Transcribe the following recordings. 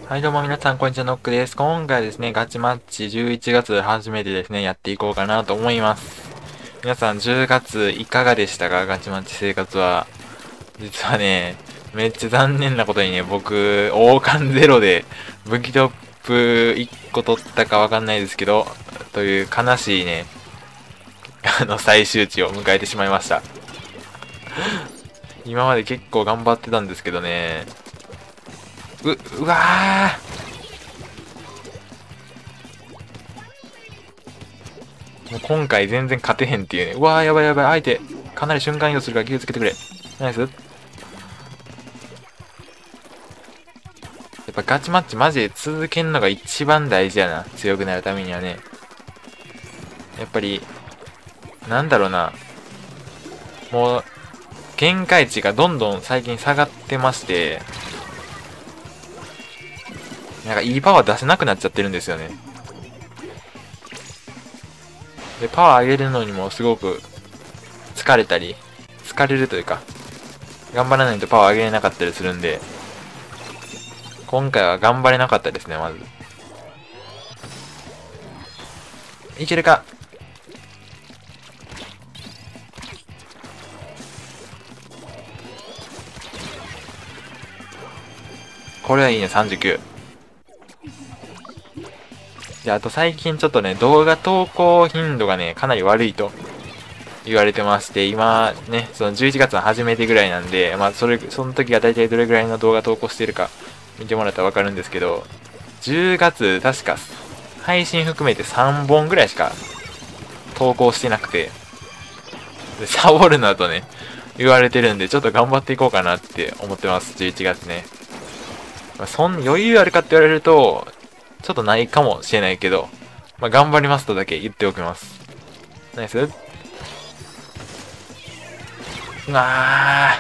はい、どうも皆さん、こんにちは、ノックです。今回はですね、ガチマッチ11月初めてですね、やっていこうかなと思います。皆さん、10月いかがでしたか？ガチマッチ生活は。実はね、めっちゃ残念なことにね、僕、王冠ゼロで、武器トップ1個取ったかわかんないですけど、という悲しいね、最終値を迎えてしまいました。今まで結構頑張ってたんですけどね、うわもう今回全然勝てへんっていうね。うわー、やばいやばい。相手、かなり瞬間移動するから気をつけてくれ。ナイス。やっぱガチマッチマジで続けるのが一番大事やな。強くなるためにはね。やっぱり、なんだろうな。もう、限界値がどんどん最近下がってまして、なんかいいパワー出せなくなっちゃってるんですよね。で、パワー上げるのにもすごく疲れたり、疲れるというか、頑張らないとパワー上げれなかったりするんで、今回は頑張れなかったですね、まず。いけるか？これはいいね、39。で、あと最近ちょっとね、動画投稿頻度がね、かなり悪いと言われてまして、今ね、その11月の初めてぐらいなんで、まあその時が大体どれぐらいの動画投稿してるか見てもらったらわかるんですけど、10月確か配信含めて3本ぐらいしか投稿してなくて、で、サボるなとね、言われてるんで、ちょっと頑張っていこうかなって思ってます、11月ね。まあ、余裕あるかって言われると、ちょっとないかもしれないけど、まあ、頑張りますとだけ言っておきます。ナイス。うわ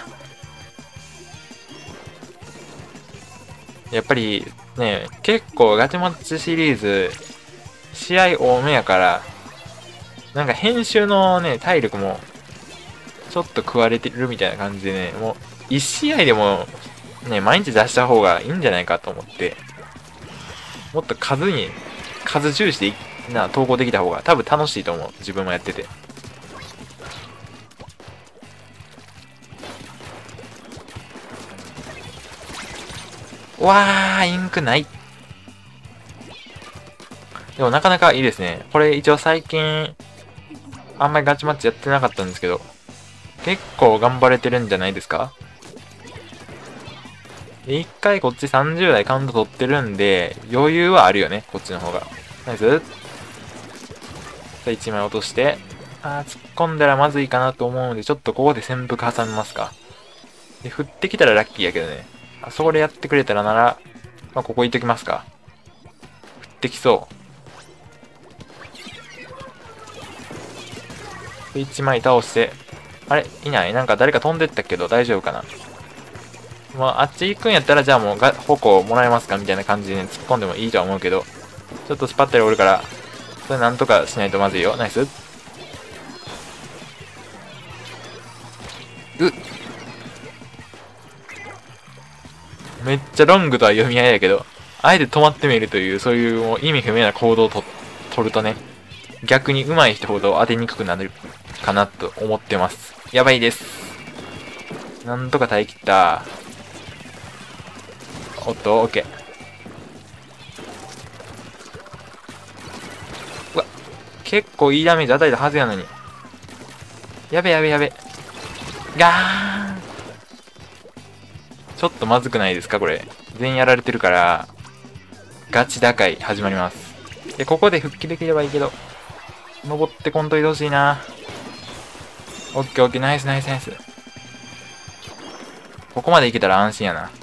ー。やっぱりね、結構ガチマッチシリーズ、試合多めやから、なんか編集のね、体力も、ちょっと食われてるみたいな感じでね、もう、1試合でも、ね、毎日出した方がいいんじゃないかと思って、もっと数重視で投稿できた方が多分楽しいと思う。自分もやってて。わー、インクない。でもなかなかいいですね。これ一応最近、あんまりガチマッチやってなかったんですけど、結構頑張れてるんじゃないですか？で、一回こっち30代カウント取ってるんで、余裕はあるよね、こっちの方が。ナイス。さあ1枚落として、突っ込んだらまずいかなと思うので、ちょっとここで潜伏挟みますか。で、振ってきたらラッキーやけどね。あそこでやってくれたらなら、まあ、ここ行っときますか。振ってきそう。で、1枚倒して、あれいない？なんか誰か飛んでったけど大丈夫かな？まあ、あっち行くんやったら、じゃあもう矛もらえますかみたいな感じで、ね、突っ込んでもいいとは思うけど、ちょっとスパッタリおるから、それなんとかしないとまずいよ。ナイス。めっちゃロングとは読み合いやけど、あえて止まってみるという、そういうもう意味不明な行動を取るとね、逆に上手い人ほど当てにくくなるかなと思ってます。やばいです。なんとか耐え切った。おっと、オッケー。うわ、結構いいダメージ与えたはずやのに。やべやべやべ。ガーン。ちょっとまずくないですかこれ。全員やられてるから、ガチ打開始まります。で、ここで復帰できればいいけど、登ってこんといてほしいな。オッケーオッケー、ナイスナイスナイス。ここまでいけたら安心やな。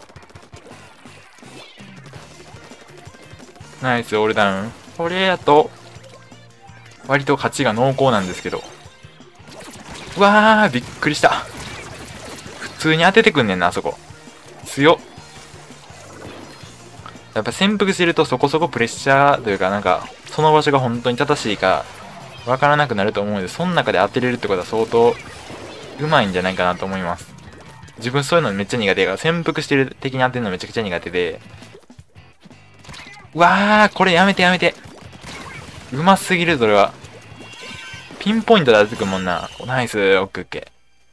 ナイス、オールダウン。これやと、割と勝ちが濃厚なんですけど。うわー、びっくりした。普通に当ててくんねんな、あそこ。強っ。やっぱ潜伏してるとそこそこプレッシャーというか、なんか、その場所が本当に正しいか、わからなくなると思うので、その中で当てれるってことは相当、うまいんじゃないかなと思います。自分そういうのめっちゃ苦手やから、潜伏してる敵に当てるのめちゃくちゃ苦手で、 うわー、これやめてやめて。うますぎる、それは。ピンポイントで当ててくるもんな。ナイス、オッケーオッケ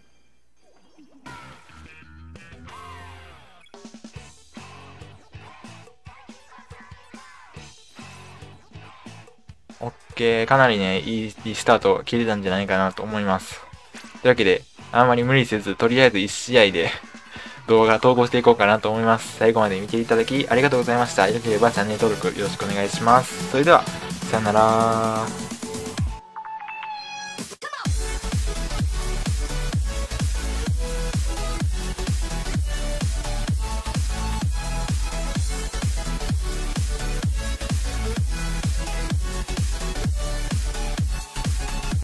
ー。オッケー、かなりね、いいスタート切れたんじゃないかなと思います。というわけで、あんまり無理せず、とりあえず1試合で動画投稿していこうかなと思います。最後まで見ていただきありがとうございました。よければチャンネル登録よろしくお願いします。それでは、さよなら。